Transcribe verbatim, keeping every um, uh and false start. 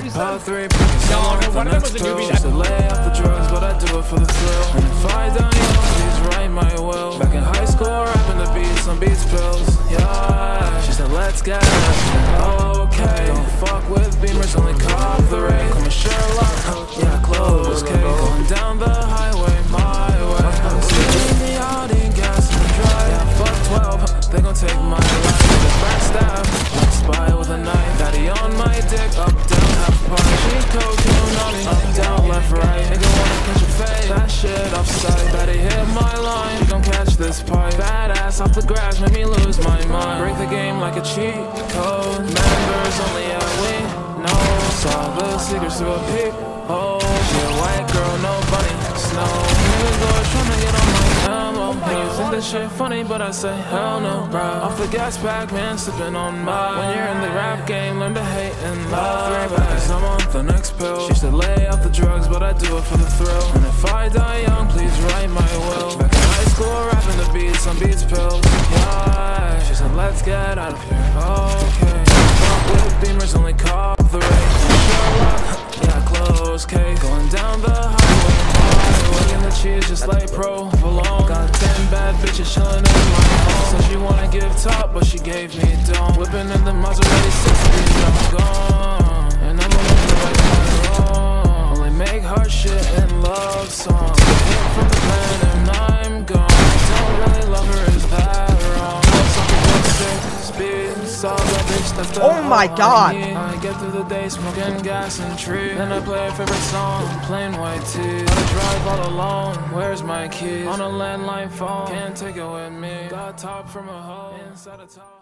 you said? Part three, no, no, one of them was a newbie. Used to lay off the drugs, but I do it for the thrill. And if I die young, please write my will. Back in high school, rapping the beats on Beats pills. Yeah, she said let's get it. Okay, don't fuck with Beamers, only cop the rate. Call me Sherlock, yeah, close case. Going down the highway, my way. Sitting in the Audi, gas and drive. Yeah, fuck twelve, they gon' take my life. The backstab, spy with a knife. Daddy on my dick, up, down, half pie. Cheat code, tune on me, up, down, left, right. Nigga wanna catch your fade, that shit offside. Daddy hit my line, you gon' catch this pipe. Badass off the grass, made me lose my mind. Break the game like a cheat code. Members only at we know. Saw the secrets through a peep. Oh, she a white girl, no bunny, snow. Niggas always tryna get on my ammo. And you think this shit funny, but I say hell no, bro. Off the gas pack, man, sipping on my. When you're in the rap game, learn to hate and love. Cause I'm on the next pill. She should lay off the drugs, but I do it for the thrill. And if I die young, please write my will. Back in high school, rapping the beats on Beats pills. Yeah, she said let's get out of here. Okay, fuck with Beamers, only cop the rate. Sherlock, yeah, close case. Going down the highway, highway. In the cheese just like provolone. Got ten bad bitches chilling in my home. So she wanna give top, but she gave me dome. Whipping in the Maserati sixty, I'm gone. And I'm on the right side. Only make hard shit and love songs. Get hit from the plan and I'm gone. Don't really love her, is that wrong? Speed, saw that bitch, that's the Oh my god! I get through the day smoking gas and tree. Then I play a favorite song, plain white tee. Gotta drive all alone, where's my keys? On a landline phone, can't take it with me. Got top from a hoe inside a top.